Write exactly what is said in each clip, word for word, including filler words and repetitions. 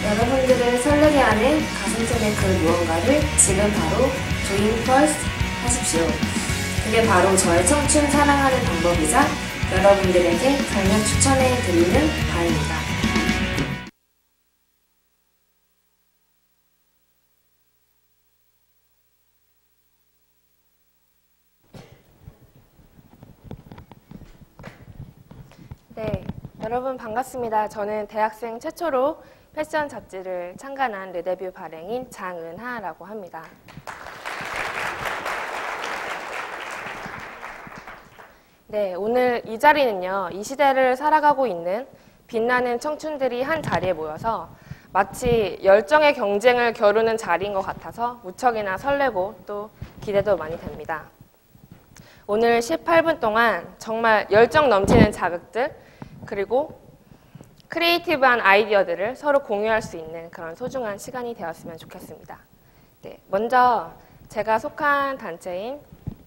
여러분들을 설레게 하는 가슴속의 그 무언가를 지금 바로 Doing First 하십시오. 그게 바로 저의 청춘 사랑하는 방법이자 여러분들에게 강력 추천해 드리는 바입니다. 네, 여러분 반갑습니다. 저는 대학생 최초로 패션 잡지를 창간한 르데뷰 발행인 장은하라고 합니다. 네, 오늘 이 자리는요, 이 시대를 살아가고 있는 빛나는 청춘들이 한 자리에 모여서 마치 열정의 경쟁을 겨루는 자리인 것 같아서 무척이나 설레고 또 기대도 많이 됩니다. 오늘 십팔 분 동안 정말 열정 넘치는 자극들 그리고 크리에이티브한 아이디어들을 서로 공유할 수 있는 그런 소중한 시간이 되었으면 좋겠습니다. 네, 먼저 제가 속한 단체인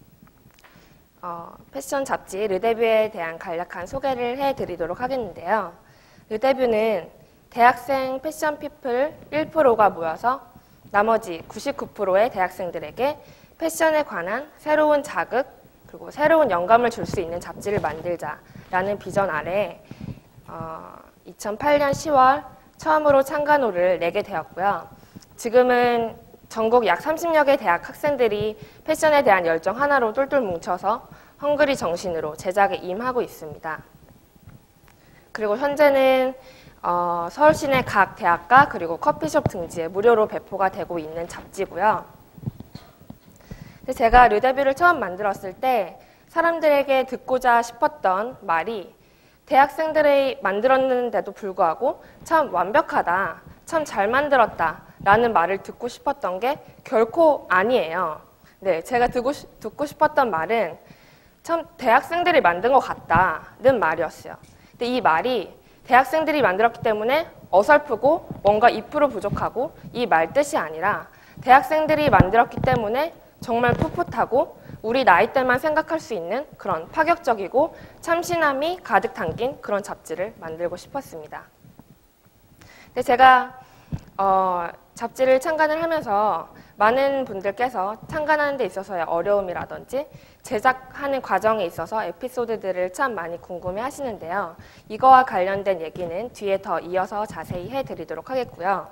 어, 패션 잡지 르데뷰에 대한 간략한 소개를 해드리도록 하겠는데요. 르데뷰는 대학생 패션 피플 일 퍼센트가 모여서 나머지 구십구 퍼센트의 대학생들에게 패션에 관한 새로운 자극 그리고 새로운 영감을 줄 수 있는 잡지를 만들자라는 비전 아래 어, 이천팔 년 시월 처음으로 창간호를 내게 되었고요. 지금은 전국 약 삼십여 개 대학 학생들이 패션에 대한 열정 하나로 똘똘 뭉쳐서 헝그리 정신으로 제작에 임하고 있습니다. 그리고 현재는 어, 서울 시내 각 대학가 그리고 커피숍 등지에 무료로 배포가 되고 있는 잡지고요. 제가 르데뷰를 처음 만들었을 때 사람들에게 듣고자 싶었던 말이 대학생들이 만들었는데도 불구하고 참 완벽하다, 참 잘 만들었다 라는 말을 듣고 싶었던 게 결코 아니에요. 네, 제가 듣고, 듣고 싶었던 말은 참 대학생들이 만든 것 같다는 말이었어요. 근데 이 말이 대학생들이 만들었기 때문에 어설프고 뭔가 이 퍼센트 부족하고 이 말 뜻이 아니라 대학생들이 만들었기 때문에 정말 풋풋하고 우리 나이 때만 생각할 수 있는 그런 파격적이고 참신함이 가득 담긴 그런 잡지를 만들고 싶었습니다. 근데 제가 어, 잡지를 창간을 하면서 많은 분들께서 창간하는 데 있어서의 어려움이라든지 제작하는 과정에 있어서 에피소드들을 참 많이 궁금해 하시는데요. 이거와 관련된 얘기는 뒤에 더 이어서 자세히 해드리도록 하겠고요.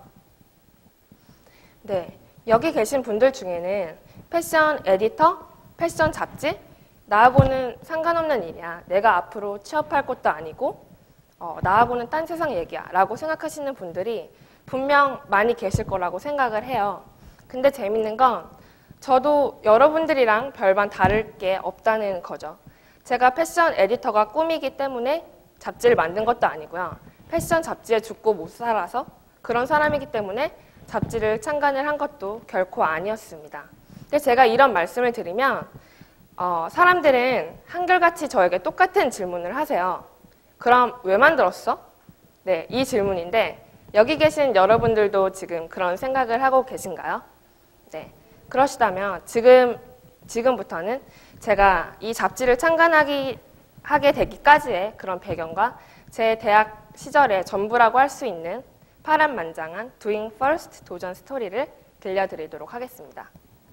네, 여기 계신 분들 중에는 패션 에디터, 패션 잡지? 나하고는 상관없는 일이야. 내가 앞으로 취업할 것도 아니고 어, 나하고는 딴 세상 얘기야 라고 생각하시는 분들이 분명 많이 계실 거라고 생각을 해요. 근데 재밌는 건 저도 여러분들이랑 별반 다를 게 없다는 거죠. 제가 패션 에디터가 꿈이기 때문에 잡지를 만든 것도 아니고요. 패션 잡지에 죽고 못 살아서 그런 사람이기 때문에 잡지를 창간을 한 것도 결코 아니었습니다. 근데 제가 이런 말씀을 드리면 어, 사람들은 한결같이 저에게 똑같은 질문을 하세요. 그럼 왜 만들었어? 네, 이 질문인데 여기 계신 여러분들도 지금 그런 생각을 하고 계신가요? 네, 그러시다면 지금, 지금부터는 제가 이 잡지를 창간하기, 하게 되기까지의 그런 배경과 제 대학 시절의 전부라고 할 수 있는 파란만장한 Doing First 도전 스토리를 들려드리도록 하겠습니다.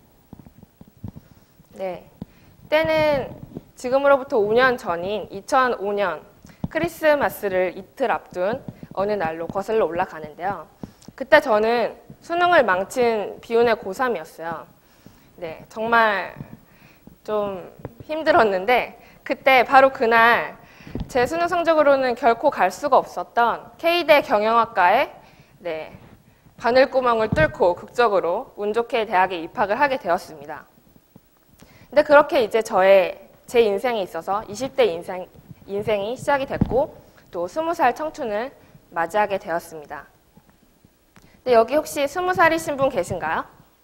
네, 때는 지금으로부터 오 년 전인 이천오 년 크리스마스를 이틀 앞둔 어느 날로 거슬러 올라가는데요. 그때 저는 수능을 망친 비운의 고삼이었어요. 네, 정말 좀 힘들었는데 그때 바로 그날 제 수능 성적으로는 결코 갈 수가 없었던 K대 경영학과에 네, 바늘구멍을 뚫고 극적으로 운 좋게 대학에 입학을 하게 되었습니다. 근데 그렇게 이제 저의 제 인생에 있어서 이십 대 인생, 인생이 시작이 됐고 또 스무 살 청춘을 맞이하게 되었습니다. 근데 여기 혹시 스무 살이신 분 계신가요?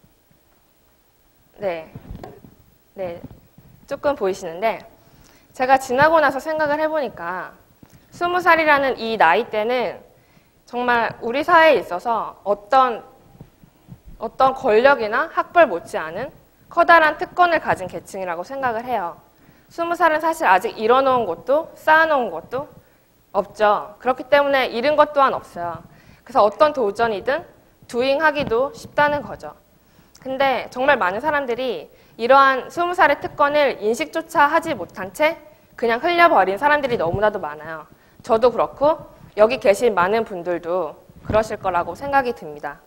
네, 네, 조금 보이시는데 제가 지나고 나서 생각을 해보니까 스무 살이라는 이 나이 때는 정말 우리 사회에 있어서 어떤 어떤 권력이나 학벌 못지않은 커다란 특권을 가진 계층이라고 생각을 해요. 스무 살은 사실 아직 이뤄놓은 것도 쌓아놓은 것도 없죠. 그렇기 때문에 잃은 것 또한 없어요. 그래서 어떤 도전이든 두잉하기도 쉽다는 거죠. 근데 정말 많은 사람들이 이러한 스무 살의 특권을 인식조차 하지 못한 채 그냥 흘려버린 사람들이 너무나도 많아요. 저도 그렇고 여기 계신 많은 분들도 그러실 거라고 생각이 듭니다.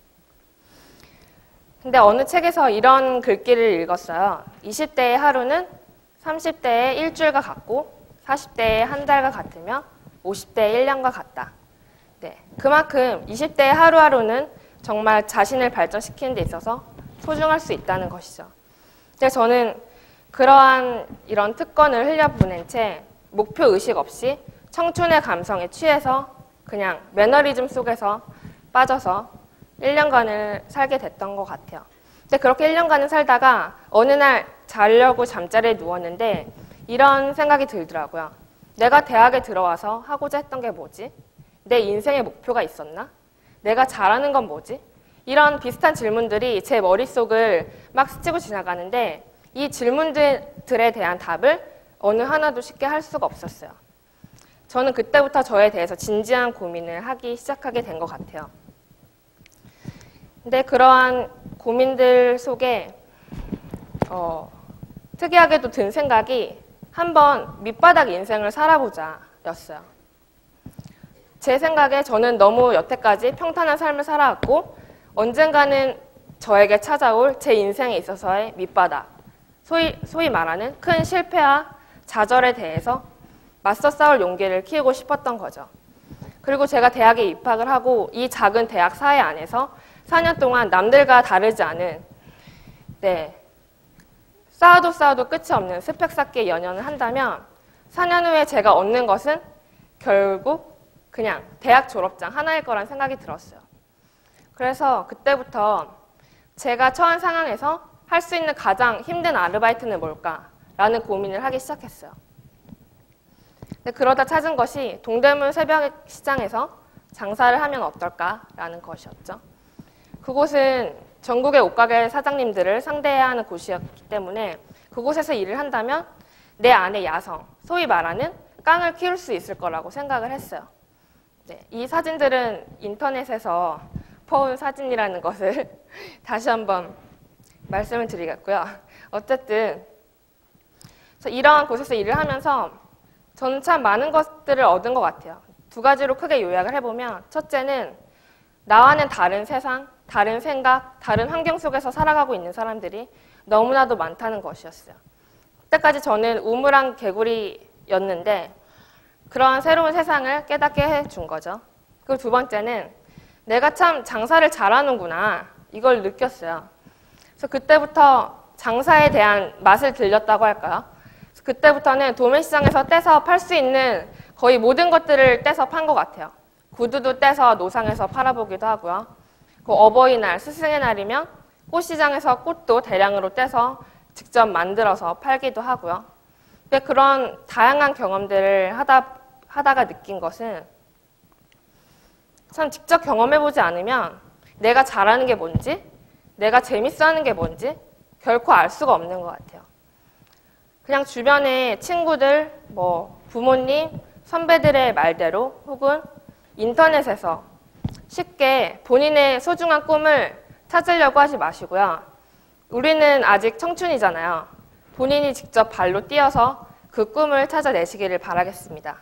근데 어느 책에서 이런 글귀를 읽었어요. 이십 대의 하루는 삼십 대의 일주일과 같고 사십 대의 한 달과 같으며 오십 대의 일 년과 같다. 네, 그만큼 이십 대의 하루하루는 정말 자신을 발전시키는 데 있어서 소중할 수 있다는 것이죠. 근데 저는 그러한 이런 특권을 흘려보낸 채 목표의식 없이 청춘의 감성에 취해서 그냥 매너리즘 속에서 빠져서 일 년간을 살게 됐던 것 같아요. 근데 그렇게 일 년간을 살다가 어느 날 자려고 잠자리에 누웠는데 이런 생각이 들더라고요. 내가 대학에 들어와서 하고자 했던 게 뭐지? 내 인생의 목표가 있었나? 내가 잘하는 건 뭐지? 이런 비슷한 질문들이 제 머릿속을 막 스치고 지나가는데 이 질문들에 대한 답을 어느 하나도 쉽게 할 수가 없었어요. 저는 그때부터 저에 대해서 진지한 고민을 하기 시작하게 된 것 같아요. 근데 그러한 고민들 속에 어, 특이하게도 든 생각이 한번 밑바닥 인생을 살아보자 였어요. 제 생각에 저는 너무 여태까지 평탄한 삶을 살아왔고 언젠가는 저에게 찾아올 제 인생에 있어서의 밑바닥, 소위, 소위 말하는 큰 실패와 좌절에 대해서 맞서 싸울 용기를 키우고 싶었던 거죠. 그리고 제가 대학에 입학을 하고 이 작은 대학 사회 안에서 사 년 동안 남들과 다르지 않은 네, 쌓아도 쌓아도 끝이 없는 스펙 쌓기의 연연을 한다면 사 년 후에 제가 얻는 것은 결국 그냥 대학 졸업장 하나일 거란 생각이 들었어요. 그래서 그때부터 제가 처한 상황에서 할 수 있는 가장 힘든 아르바이트는 뭘까라는 고민을 하기 시작했어요. 근데 그러다 찾은 것이 동대문 새벽 시장에서 장사를 하면 어떨까라는 것이었죠. 그곳은 전국의 옷가게 사장님들을 상대해야 하는 곳이었기 때문에 그곳에서 일을 한다면 내 안의 야성, 소위 말하는 깡을 키울 수 있을 거라고 생각을 했어요. 네, 이 사진들은 인터넷에서 퍼온 사진이라는 것을 다시 한번 말씀을 드리겠고요. 어쨌든 이러한 곳에서 일을 하면서 저는 참 많은 것들을 얻은 것 같아요. 두 가지로 크게 요약을 해보면 첫째는 나와는 다른 세상, 다른 생각, 다른 환경 속에서 살아가고 있는 사람들이 너무나도 많다는 것이었어요. 그때까지 저는 우물안 개구리였는데 그러한 새로운 세상을 깨닫게 해준 거죠. 그리고 두 번째는 내가 참 장사를 잘하는구나 이걸 느꼈어요. 그래서 그때부터 장사에 대한 맛을 들렸다고 할까요? 그때부터는 도매시장에서 떼서 팔 수 있는 거의 모든 것들을 떼서 판 것 같아요. 구두도 떼서 노상에서 팔아보기도 하고요. 그 어버이날, 스승의 날이면 꽃시장에서 꽃도 대량으로 떼서 직접 만들어서 팔기도 하고요. 근데 그런 다양한 경험들을 하다, 하다가 느낀 것은 참 직접 경험해보지 않으면 내가 잘하는 게 뭔지, 내가 재밌어하는 게 뭔지 결코 알 수가 없는 것 같아요. 그냥 주변에 친구들, 뭐 부모님, 선배들의 말대로 혹은 인터넷에서 쉽게 본인의 소중한 꿈을 찾으려고 하지 마시고요. 우리는 아직 청춘이잖아요. 본인이 직접 발로 뛰어서 그 꿈을 찾아내시기를 바라겠습니다.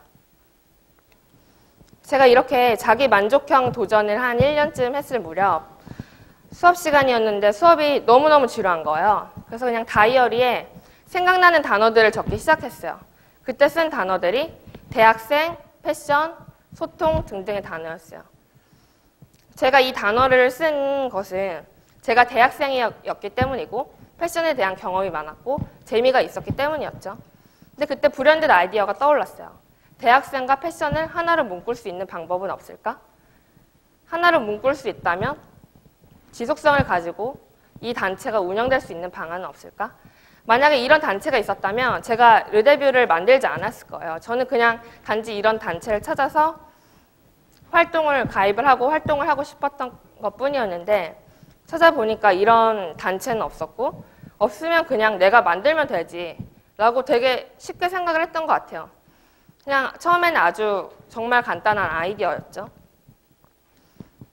제가 이렇게 자기 만족형 도전을 한 일 년쯤 했을 무렵 수업 시간이었는데 수업이 너무너무 지루한 거예요. 그래서 그냥 다이어리에 생각나는 단어들을 적기 시작했어요. 그때 쓴 단어들이 대학생, 패션, 소통 등등의 단어였어요. 제가 이 단어를 쓴 것은 제가 대학생이었기 때문이고 패션에 대한 경험이 많았고 재미가 있었기 때문이었죠. 근데 그때 불현듯 아이디어가 떠올랐어요. 대학생과 패션을 하나로 묶을 수 있는 방법은 없을까? 하나로 묶을 수 있다면 지속성을 가지고 이 단체가 운영될 수 있는 방안은 없을까? 만약에 이런 단체가 있었다면 제가 르데뷰를 만들지 않았을 거예요. 저는 그냥 단지 이런 단체를 찾아서 활동을 가입을 하고 활동을 하고 싶었던 것뿐이었는데 찾아보니까 이런 단체는 없었고 없으면 그냥 내가 만들면 되지 라고 되게 쉽게 생각을 했던 것 같아요. 그냥 처음에는 아주 정말 간단한 아이디어였죠.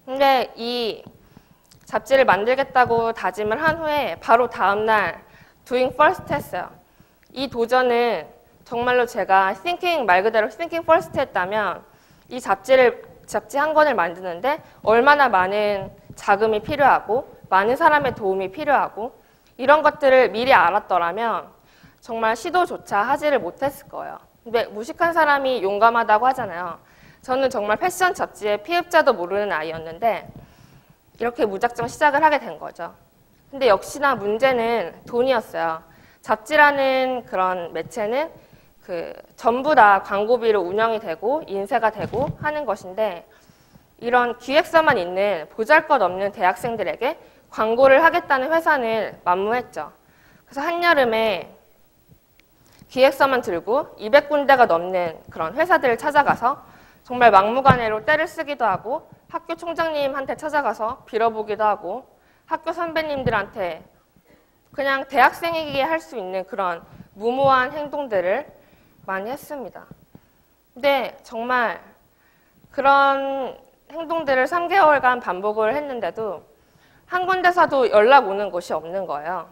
근데 이 잡지를 만들겠다고 다짐을 한 후에 바로 다음날 doing first 했어요. 이 도전은 정말로 제가 thinking 말 그대로 thinking first 했다면 이 잡지를 잡지 한 권을 만드는데 얼마나 많은 자금이 필요하고 많은 사람의 도움이 필요하고 이런 것들을 미리 알았더라면 정말 시도조차 하지를 못했을 거예요. 근데 무식한 사람이 용감하다고 하잖아요. 저는 정말 패션 잡지의 피흡자도 모르는 아이였는데 이렇게 무작정 시작을 하게 된 거죠. 근데 역시나 문제는 돈이었어요. 잡지라는 그런 매체는 그 전부 다 광고비로 운영이 되고 인쇄가 되고 하는 것인데 이런 기획서만 있는 보잘것없는 대학생들에게 광고를 하겠다는 회사는 만무했죠. 그래서 한여름에 기획서만 들고 이백 군데가 넘는 그런 회사들을 찾아가서 정말 막무가내로 떼를 쓰기도 하고 학교 총장님한테 찾아가서 빌어보기도 하고 학교 선배님들한테 그냥 대학생에게 할 수 있는 그런 무모한 행동들을 많이 했습니다. 근데 정말 그런 행동들을 삼 개월간 반복을 했는데도 한 군데서도 연락 오는 곳이 없는 거예요.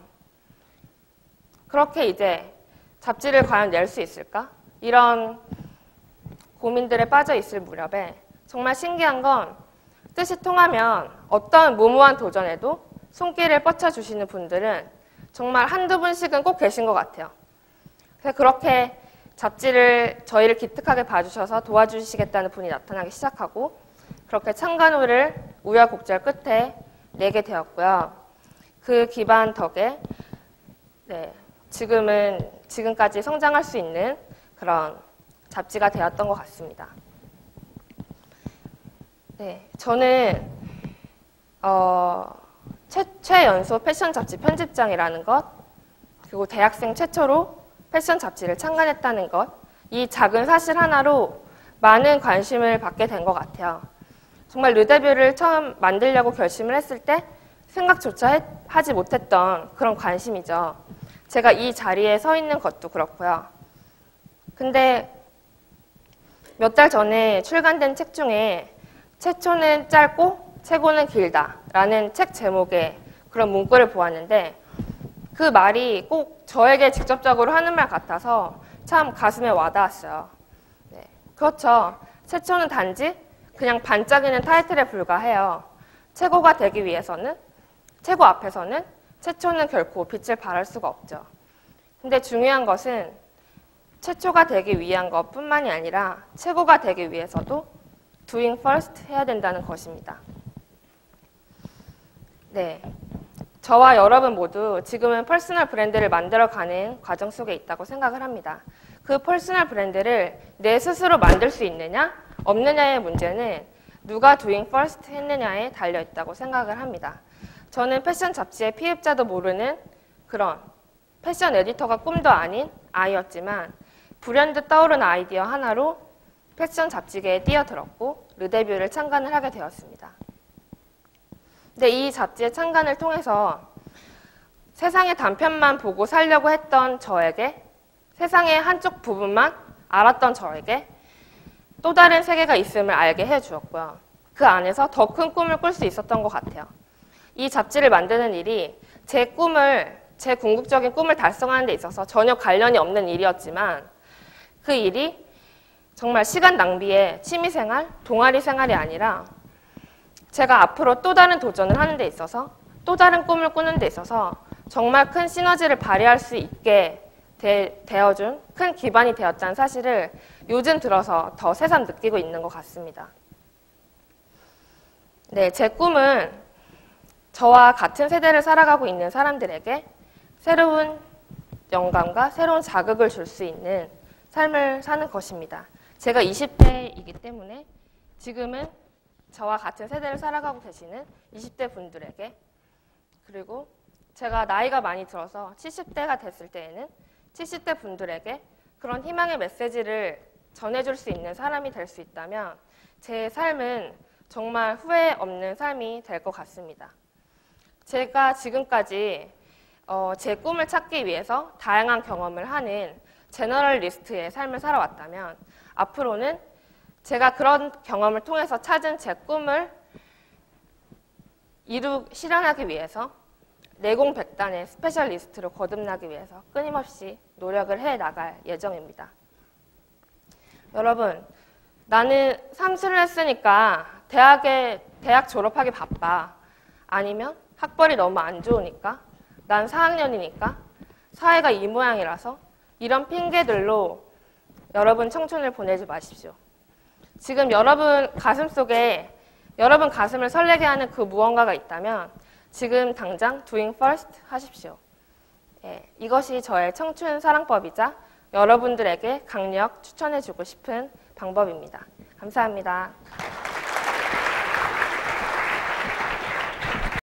그렇게 이제 잡지를 과연 낼 수 있을까? 이런 고민들에 빠져 있을 무렵에 정말 신기한 건 뜻이 통하면 어떤 무모한 도전에도 손길을 뻗쳐주시는 분들은 정말 한두 분씩은 꼭 계신 것 같아요. 그래서 그렇게 잡지를 저희를 기특하게 봐주셔서 도와주시겠다는 분이 나타나기 시작하고 그렇게 참관호를 우여곡절 끝에 내게 되었고요. 그 기반 덕에 네, 지금은 지금까지 성장할 수 있는 그런 잡지가 되었던 것 같습니다. 네, 저는 어, 최, 최연소 패션 잡지 편집장이라는 것, 그리고 대학생 최초로 패션 잡지를 창간했다는 것, 이 작은 사실 하나로 많은 관심을 받게 된 것 같아요. 정말 르데뷰를 처음 만들려고 결심을 했을 때 생각조차 해, 하지 못했던 그런 관심이죠. 제가 이 자리에 서 있는 것도 그렇고요. 근데 몇 달 전에 출간된 책 중에 최초는 짧고 최고는 길다 라는 책 제목의 그런 문구를 보았는데 그 말이 꼭 저에게 직접적으로 하는 말 같아서 참 가슴에 와닿았어요. 네, 그렇죠. 최초는 단지 그냥 반짝이는 타이틀에 불과해요. 최고가 되기 위해서는, 최고 앞에서는 최초는 결코 빛을 발할 수가 없죠. 근데 중요한 것은 최초가 되기 위한 것뿐만이 아니라 최고가 되기 위해서도 doing first 해야 된다는 것입니다. 네, 저와 여러분 모두 지금은 퍼스널 브랜드를 만들어가는 과정 속에 있다고 생각을 합니다. 그 퍼스널 브랜드를 내 스스로 만들 수 있느냐, 없느냐의 문제는 누가 doing first 했느냐에 달려있다고 생각을 합니다. 저는 패션 잡지의 피흡자도 모르는 그런 패션 에디터가 꿈도 아닌 아이였지만 불현듯 떠오른 아이디어 하나로 패션 잡지계에 뛰어들었고 르데뷰를 창간을 하게 되었습니다. 근데 이 잡지의 창간을 통해서 세상의 단편만 보고 살려고 했던 저에게, 세상의 한쪽 부분만 알았던 저에게 또 다른 세계가 있음을 알게 해주었고요. 그 안에서 더 큰 꿈을 꿀 수 있었던 것 같아요. 이 잡지를 만드는 일이 제 꿈을, 제 궁극적인 꿈을 달성하는 데 있어서 전혀 관련이 없는 일이었지만 그 일이 정말 시간 낭비의 취미생활, 동아리 생활이 아니라 제가 앞으로 또 다른 도전을 하는 데 있어서 또 다른 꿈을 꾸는 데 있어서 정말 큰 시너지를 발휘할 수 있게 되, 되어준 큰 기반이 되었다는 사실을 요즘 들어서 더 새삼 느끼고 있는 것 같습니다. 네, 제 꿈은 저와 같은 세대를 살아가고 있는 사람들에게 새로운 영감과 새로운 자극을 줄 수 있는 삶을 사는 것입니다. 제가 이십 대이기 때문에 지금은 저와 같은 세대를 살아가고 계시는 이십 대 분들에게, 그리고 제가 나이가 많이 들어서 칠십 대가 됐을 때에는 칠십 대 분들에게 그런 희망의 메시지를 전해줄 수 있는 사람이 될 수 있다면 제 삶은 정말 후회 없는 삶이 될 것 같습니다. 제가 지금까지 어, 제 꿈을 찾기 위해서 다양한 경험을 하는 제너럴리스트의 삶을 살아왔다면 앞으로는 제가 그런 경험을 통해서 찾은 제 꿈을 이루 실현하기 위해서 내공백단의 스페셜리스트로 거듭나기 위해서 끊임없이 노력을 해 나갈 예정입니다. 여러분, 나는 삼수를 했으니까 대학에 대학 졸업하기 바빠. 아니면 학벌이 너무 안 좋으니까, 난 사 학년이니까, 사회가 이 모양이라서 이런 핑계들로 여러분 청춘을 보내지 마십시오. 지금 여러분 가슴속에 여러분 가슴을 설레게 하는 그 무언가가 있다면 지금 당장 doing first 하십시오. 예, 이것이 저의 청춘 사랑법이자 여러분들에게 강력 추천해주고 싶은 방법입니다. 감사합니다.